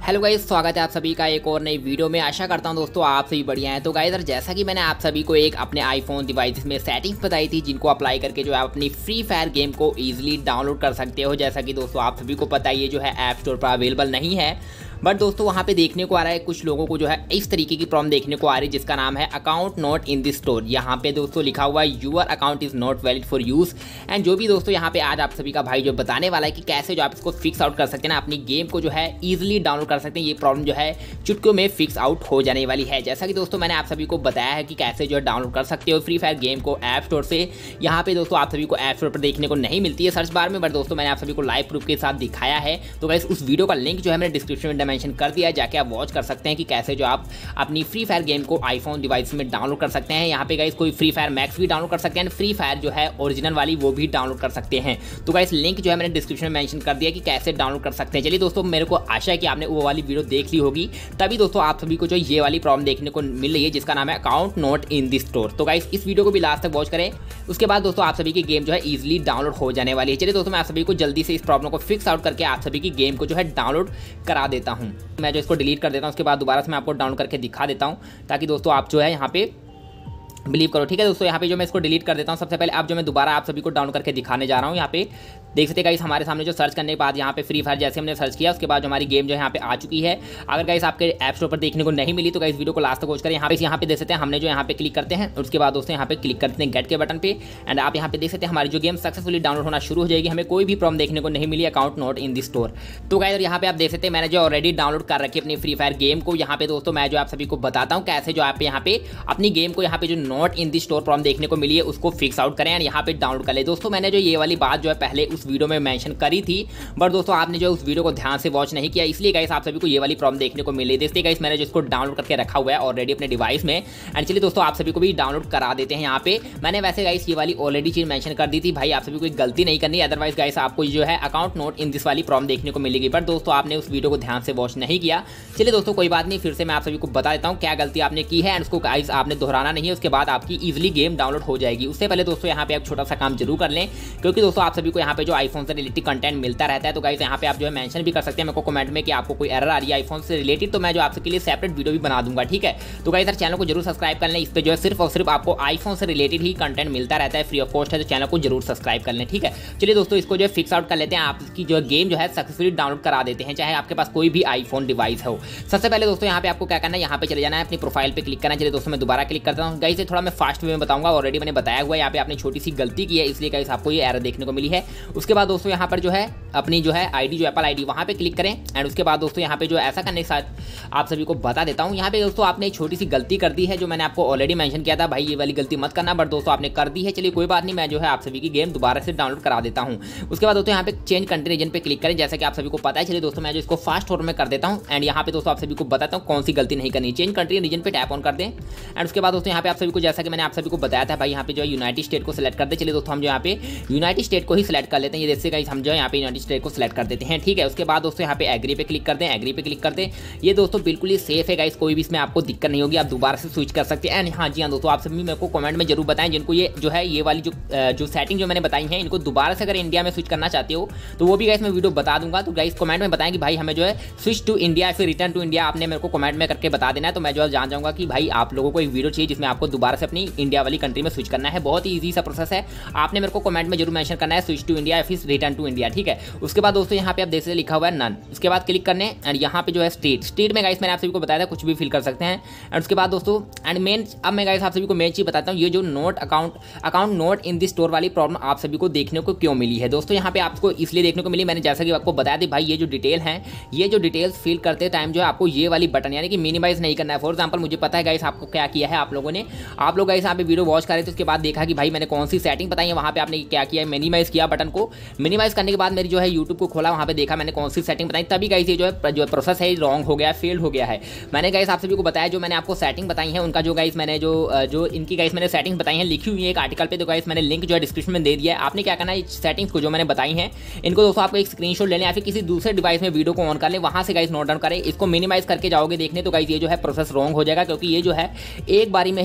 Hello guys, स्वागत है आप सभी का एक और नई वीडियो में। आशा करता हूं दोस्तों आप सभी बढ़िया हैं। तो गाइस जैसा कि मैंने आप सभी को एक अपने आईफोन डिवाइसेस में सेटिंग्स बताई थी जिनको अप्लाई करके जो है आप अपनी फ्री फायर गेम को ईजिली डाउनलोड कर सकते हो। जैसा कि दोस्तों आप सभी को पता ही है जो है ऐप स्टोर पर अवेलेबल नहीं है, बट दोस्तों वहाँ पे देखने को आ रहा है कुछ लोगों को जो है इस तरीके की प्रॉब्लम देखने को आ रही है जिसका नाम है account not in the store. यहाँ पे दोस्तों लिखा हुआ है your account is not valid for use. And जो भी दोस्तों यहाँ पे आज आप सभी का भाई जो बताने वाला है कि कैसे जो आप इसको फिक्स आउट कर सकते हैं ना, अपनी गेम को जो है ईजिली डाउनलोड कर सकते हैं। ये प्रॉब्लम जो है चुटकियों में फिक्स आउट हो जाने वाली है। जैसा कि दोस्तों मैंने आप सभी को बताया है कि कैसे जो है डाउनलोड कर सकते हो फ्री फायर गेम को ऐप स्टोर से। यहाँ पे दोस्तों आप सभी को ऐप स्टोर पर देखने को नहीं मिलती है सर्च बार में, बट दोस्तों मैंने आप सभी को लाइव प्रूफ के साथ दिखाया है। तो गाइस उस वीडियो का लिंक जो है मैंने डिस्क्रिप्शन में मेंशन कर दिया है, कि आप वॉच कर सकते हैं कि कैसे जो आप अपनी फ्री फायर गेम को आईफोन डिवाइस में डाउनलोड कर सकते हैं। यहाँ पे गाइस कोई फ्री फायर मैक्स भी डाउनलोड कर सकते हैं, फ्री फायर जो है ओरिजिनल वाली वो भी डाउनलोड कर सकते हैं। तो गाइस लिंक जो है मैंने डिस्क्रिप्शन में मेंशन कर दिया कि कैसे डाउनलोड कर सकते हैं। चलिए दोस्तों, मेरे को आशा है कि आपने वो वाली वीडियो देख ली होगी, तभी दोस्तों आप सभी को जो ये वाली प्रॉब्लम देखने को मिल रही है जिसका नाम है account not in the store. तो गाइस इस वीडियो को भी लास्ट तक वॉच करें, उसके बाद दोस्तों आप सभी की गेम जो है ईजिली डाउनलोड हो जाने वाली है। चलिए दोस्तों, मैं आप सभी को जल्दी से इस प्रॉब्लम को फिक्स आउट करके आप सभी की गेम को जो है डाउनलोड करा देता हूं। मैं जो इसको डिलीट कर देता हूं, उसके बाद दोबारा से मैं आपको डाउनलोड करके दिखा देता हूं ताकि दोस्तों आप जो है यहाँ पे बिलीव करो। ठीक है दोस्तों, यहाँ पे जो मैं इसको डिलीट कर देता हूँ। सबसे पहले अब जो मैं दोबारा आप सभी को डाउनलोड करके दिखाने जा रहा हूँ, यहाँ पे देख सकते हैं गाइस हमारे सामने जो सर्च करने के बाद यहाँ पे फ्री फायर जैसे हमने सर्च किया उसके बाद जो हमारी गेम जो है यहाँ पे आ चुकी है। अगर गाइस आपके ऐप स्टोर पर देखने को नहीं मिली तो गाइस वीडियो को लास्ट तक वॉच करें। यहाँ पे देख सकते हैं हमने जो यहाँ पे क्लिक करते हैं, उसके बाद दोस्तों यहाँ पे क्लिक करते हैं गेट के बटन पे। एंड आप यहाँ पे देख सकते हैं हमारी जो गेम सक्सेसफुली डाउनलोड होना शुरू हो जाएगी। हमें कोई भी प्रॉब्लम देखने को नहीं मिली account not in the store. तो गाइस यहाँ पे आप देख सकते हैं मैंने जो ऑलरेडी डाउनलोड कर रखी है अपनी फ्री फायर गेम को। यहाँ पे दोस्तों मैं जो आप सभी को बताता हूँ कैसे जो आप यहाँ पे अपनी गेम को यहाँ पे जो not in the store problem देखने को मिली है उसको फिक्स आउट करें और यहाँ पे डाउनलोड कर ले। दोस्तों मैंने जो ये वाली बात जो है पहले उस वीडियो में मेंशन करी थी, बट दोस्तों आपने जो उस वीडियो को ध्यान से वॉच नहीं किया, इसलिए गाइस आप सभी को ये वाली प्रॉब्लम देखने को मिली। देखिए गाइस मैंने जो इसको डाउनलोड करके रखा हुआ है ऑलरेडी अपने डिवाइस में। एंड चलिए दोस्तों आप सभी को भी डाउनलोड करा देते हैं। यहाँ पे मैंने वैसे गाइस ये वाली ऑलरेडी चीज मेंशन कर दी थी, भाई आप सभी को गलती नहीं करनी, अदरवाइज गाइस आपको जो है अकाउंट नॉट इन दिस वाली प्रॉब्लम देखने को मिलेगी। बट दोस्तों आपने उस वीडियो को ध्यान से वॉच नहीं किया। चलिए दोस्तों कोई बात नहीं, फिर से मैं आप सभी को बता देता हूँ क्या गलती आपने की है एंड उसको गाइस आपने दोहराना नहीं है। उसके बाद आपकी ईजिली गेम डाउनलोड हो जाएगी। उससे पहले दोस्तों यहाँ पे आप छोटा सा काम जरूर कर लें, क्योंकि दोस्तों आप सभी को यहाँ पे जो आईफोन से रिलेटेड कंटेंट मिलता रहता है। तो गाइस यहाँ पे आप जो है मेंशन भी कर सकते हैं मेरे को कमेंट में कि आपको कोई एरर आ रही है आईफोन से रिलेटेड, तो मैं जो आपके लिए सेपरेट वीडियो भी बना दूंगा। ठीक है, तो गाइस चैनल को जरूर सब्सक्राइब कर लें। इस पे जो है सिर्फ और सिर्फ आपको आईफोन से रिलेटेड ही कंटेंट मिलता रहता है, फ्री ऑफ कॉस्ट है, तो चैनल को जरूर सब्सक्राइब कर लें। ठीक है, चलिए दोस्तों इसको जो है फिक्स आउट कर लेते हैं। आपकी जो गेम जो है सक्सेसफुली डाउनलोड करा देते हैं, चाहे आपके पास कोई भी आईफोन डिवाइस हो। सबसे पहले दोस्तों यहाँ पे आपको क्या करना है, यहाँ पे चले जाना है, अपनी प्रोफाइल पे क्लिक करना है। चलिए दोस्तों मैं दोबारा क्लिक करता हूँ। गाइस थोड़ा मैं फास्ट वे में बताऊंगा, ऑलरेडी मैंने बताया हुआ है। यहाँ पे आपने छोटी सी गलती की है इसलिए गाइस आपको ये एरर देखने को मिली है। उसके बाद दोस्तों यहाँ पर जो है अपनी जो है आईडी जो एप्पल आईडी वहाँ पे क्लिक करें। एंड उसके बाद दोस्तों यहाँ पे जो ऐसा करने के साथ आप सभी को बता देता हूँ, यहाँ पे दोस्तों आपने छोटी सी गलती कर दी है जो मैंने आपको ऑलरेडी मेंशन किया था, भाई ये वाली गलती मत करना, बट दोस्तों आपने कर दी है। चलिए कोई बात नहीं, मैं जो है आप सभी की गेम दोबारा से डाउनलोड करा देता हूँ। उसके बाद दोस्तों यहाँ पे चेंज कंट्री रीजन पे क्लिक करें, जैसा कि आप सभी को पता है। चलिए दोस्तों मैं जो इसको फास्ट फॉर्म में कर देता हूँ एंड यहाँ पे दोस्तों आप सभी को बताता हूँ कौन सी गलती नहीं करनी। चेंज कंट्री रीजन पे टैप ऑन कर दें एंड उसके बाद दोस्तों यहाँ पे आप सभी को जैसा कि मैंने आप सभी को बताया था, भाई यहाँ पे जो है यूनाइटेड स्टेट को सिलेक्ट कर दे। चलिए दोस्तों हम जो यहाँ पे यूनाइटेड स्टेट को ही सिलेक्ट कर लेते हैं। ये जैसे गाइस हम जो है यहाँ पे यूनाइटेड स्टेट को सिलेक्ट कर देते हैं। ठीक है, उसके बाद दोस्तों यहाँ पे एग्री पे क्लिक कर दें, एग्री पे क्लिक कर दें। ये दोस्तों बिल्कुल ही सेफ है गाइस, कोई भी इसमें आपको दिक्कत नहीं होगी, आप दोबारा से स्विच कर सकते हैं। एंड हाँ जी हाँ दोस्तों, आप सभी मेरे को कमेंट में जरूर बताएं जिनको ये जो है ये वाली जो सेटिंग जो मैंने बताई है, इनको दोबारा से अगर इंडिया में स्विच करना चाहते हो तो वो भी गाइस मैं वीडियो बता दूंगा। तो गाइस कमेंट में बताएं कि भाई हमें जो है स्विच टू इंडिया फिर रिटर्न टू इंडिया आपने मेरे को कमेंट में करके बता देना है, तो मैं जो है जान जाऊंगा कि भाई आप लोगों को एक वीडियो चाहिए जिसमें आपको दोबारा से अपनी इंडिया वाली कंट्री में स्विच करना है। बहुत ही ईजी सा प्रोसेस है, आपने मेरे को कमेंट में जरूर मेंशन करना है स्विच टू इंडिया फिर रिटर्न टू इंडिया। ठीक है, उसके बाद दोस्तों यहाँ पे आप देख सकते लिखा हुआ है नन, उसके बाद क्लिक करने एंड यहाँ पे जो है स्टेट में गाइस मैंने आप सभी को बताया था कुछ भी फिल कर सकते हैं। एंड उसके बाद दोस्तों एंड मेन अब मैं गाइस आप सभी को मेन चीज बताता हूँ, ये जो not account not in the store वाली प्रॉब्लम आप सभी को देखने को क्यों मिली है। दोस्तों यहाँ पे आपको इसलिए देखने को मिली, मैंने जैसा कि आपको बताया था भाई ये जो डिटेल है, ये जो डिटेल्स फिल करते टाइम जो है आपको ये वाली बटन यानी कि मिनिमाइज नहीं करना है। फॉर एग्जाम्पल मुझे पता है गाइस आपको क्या किया है, आप लोगों ने आप लोग गाइस यहाँ पे वीडियो वॉच कर रहे थे, उसके बाद देखा कि भाई मैंने कौन सी सेटिंग बताई है, वहाँ पे आपने क्या किया है, मिनिमाइज किया बटन को। मिनिमाइज करने के बाद मेरी जो है यूट्यूब को खोला, वहाँ पे देखा मैंने कौन सी सेटिंग बताई, तभी गाइस ये जो प्रोसेस है रॉन्ग हो गया, फेल हो गया है। मैंने गाइस आप सभी को बताया जो मैंने आपको सेटिंग बताई है उनका जो गाइस मैंने जो इनकी गाइस मैंने सेटिंग्स बताई हैं लिखी हुई है एक आर्टिकल पे, तो गाइस मैंने लिंक जो है डिस्क्रिप्शन में दे दिया है। आपने क्या करना है, सेटिंग्स को जो मैंने बताई हैं इनको दोस्तों आपको एक स्क्रीनशॉट लेना है या फिर किसी दूसरे डिवाइस में वीडियो को ऑन कर ले, वहां से गाइस नोट डाउन करें, इसको मिनिमाइज करके जाओगे देखने तो गाइस ये जो है प्रोसेस रॉन्ग हो जाएगा, क्योंकि ये जो है एक बारी में ही फिल करना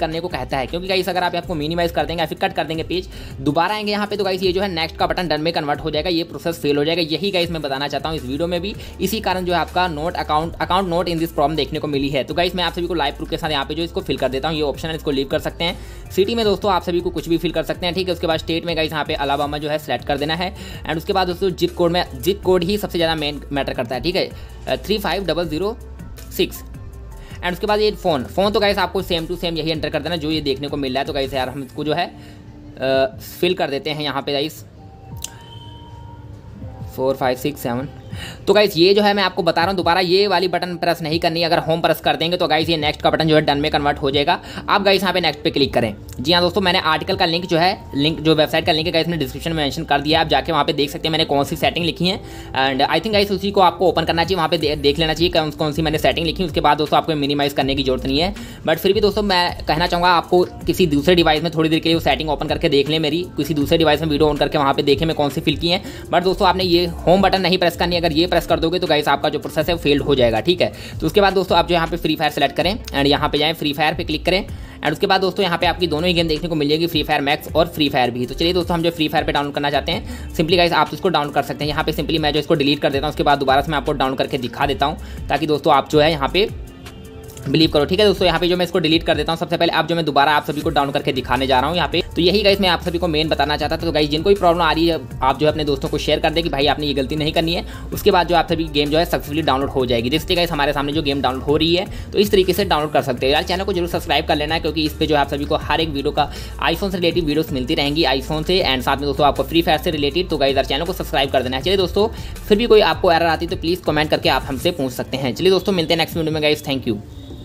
करने को कहता है, क्योंकि गाइस अगर आप आपको मिनिमाइज कर देंगे या फिर कट कर देंगे पेज, दोबारा आएंगे यहाँ पे तो गाइस ये जो है नेक्स्ट का बटन डन में कन्वर्ट हो जाएगा, ये प्रोसेस फेल हो जाएगा। यही गाइस मैं बताना चाहता हूँ इस वीडियो में भी, इसी कारण जो है आपका not account not in this problem देखने को मिली है। तो गाइस मैं आप सभी को लाइव प्रूफ के साथ यहाँ पे जो इसको फिल कर देता हूँ, ये ऑप्शन है, इसको लीव कर सकते हैं। सिटी में दोस्तों आप सभी को कुछ भी फिल कर सकते हैं, ठीक है। उसके बाद स्टेट में गाइस यहाँ पे अलाबामा जो है सेलेक्ट कर देना है, एंड उसके बाद दोस्तों जिप कोड में, जिप कोड ही सबसे ज़्यादा मेन मैटर करता है, ठीक है, 35006। एंड उसके बाद ये फ़ोन तो गाइस आपको सेम टू सेम यही एंटर कर देना जो ये देखने को मिल रहा है। तो गाइस यार हम इसको जो है फिल कर देते हैं यहाँ पे गाइस 4 5 6 7। तो गाइस ये जो है मैं आपको बता रहा हूँ, दोबारा ये वाली बटन प्रेस नहीं करनी है। अगर होम प्रेस कर देंगे तो गाइस ये नेक्स्ट का बटन जो है डन में कन्वर्ट हो जाएगा। आप गाइस यहाँ पे नेक्स्ट पे क्लिक करें। जी हाँ दोस्तों, मैंने आर्टिकल का लिंक जो है, लिंक जो वेबसाइट का लिंक है गाइस मैंने डिस्क्रिप्शन में मेंशन कर दिया है, आप जाके वहाँ पे देख सकते हैं मैंने कौन सी सेटिंग लिखी है। एंड आई थिंक गाइस उसी को आपको ओपन करना चाहिए, वहाँ पे देख लेना चाहिए कौन सी मैंने सेटिंग लिखी। उसके बाद दोस्तों आपको मिनिमाइज करने की जरूरत नहीं है, बट फिर भी दोस्तों मैं कहना चाहूँगा आपको किसी दूसरे डिवाइस में थोड़ी देर के लिए वो सेटिंग ओपन करके देख लें, मेरी किसी दूसरे डिवाइस में वीडियो ऑन करके वहाँ पे देखें मैं कौन सी फिल की है। बट दोस्तों आपने ये होम बटन नहीं प्रेस करनी है, अगर ये प्रेस कर दोगे तो गाइस आपका जो प्रोसेस है वो फेल्ड हो जाएगा, ठीक है। तो उसके बाद दोस्तों आप जो यहाँ पे फ्री फायर सेलेक्ट करें एंड यहाँ पे जाएं, फ्री फायर पे क्लिक करें, एंड उसके बाद दोस्तों यहाँ पे आपकी दोनों ही गेम देखने को मिल जाएगी, फ्री फायर मैक्स और फ्री फायर भी। तो चलिए दोस्तों हम जो फ्री फायर पे डाउनलोड करना चाहते हैं, सिंपली गाइस आप इसको डाउनलोड कर सकते हैं। यहाँ पे सिंपली मैं जो इसको डिलीट कर देता हूँ, उसके बाद दोबारा से मैं आपको डाउनलोड करके दिखा देता हूँ, ताकि दोस्तों आप जो है यहाँ पे बिलीव करो, ठीक है दोस्तों। यहाँ पे जो मैं इसको डिलीट कर देता हूँ सबसे पहले, अब जो मैं दोबारा आप सभी को डाउनलोड करके दिखाने जा रहा हूँ यहाँ पे। तो यही गाइस मैं आप सभी को मेन बताना चाहता था। तो गाइस जिनको भी प्रॉब्लम आ रही है आप जो है अपने दोस्तों को शेयर कर दे कि भाई आपने ये गलती नहीं करनी है। उसके बाद जो आप सभी गेम जो है सक्सेसफुली डाउनलोड हो जाएगी। देखते गाइस हमारे सामने जो गेम डाउनलोड हो रही है, तो इस तरीके से डाउनलोड कर सकते हैं। यार चैनल को जरूर सब्सक्राइब कर लेना है, क्योंकि इस पर जो है आप सभी को हर एक वीडियो का आईफोन से रिलेटेड वीडियोस मिलती रहेंगी आईफोन से, एंड साथ में दोस्तों आपको फ्री फायर से रिलेटेड। तो गाइस यार चैनल को सब्सक्राइब कर देना है। चलिए दोस्तों, फिर भी कोई आपको एरर आती है तो प्लीज़ कमेंट करके आप हमसे पूछ सकते हैं। चलिए दोस्तों मिलते हैं नेक्स्ट वीडियो में गाइस, थैंक यू।